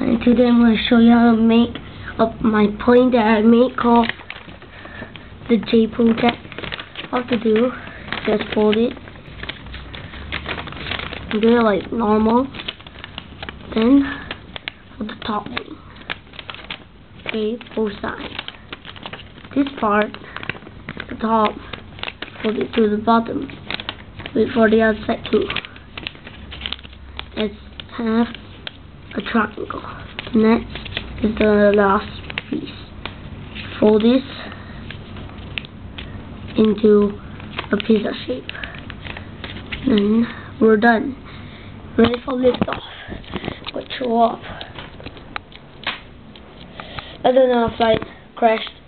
And today I'm going to show you how to make up my plane that I made called the J Project. All to do, just fold it, do it like normal, then for the top wing. Okay, both sides. This part, the top, fold it to the bottom. Wait for the other side too. Let's have a triangle. Next is the last piece. Fold this into a pizza shape. Then we're done. Ready for liftoff. Let's show up. I don't know if flight crashed.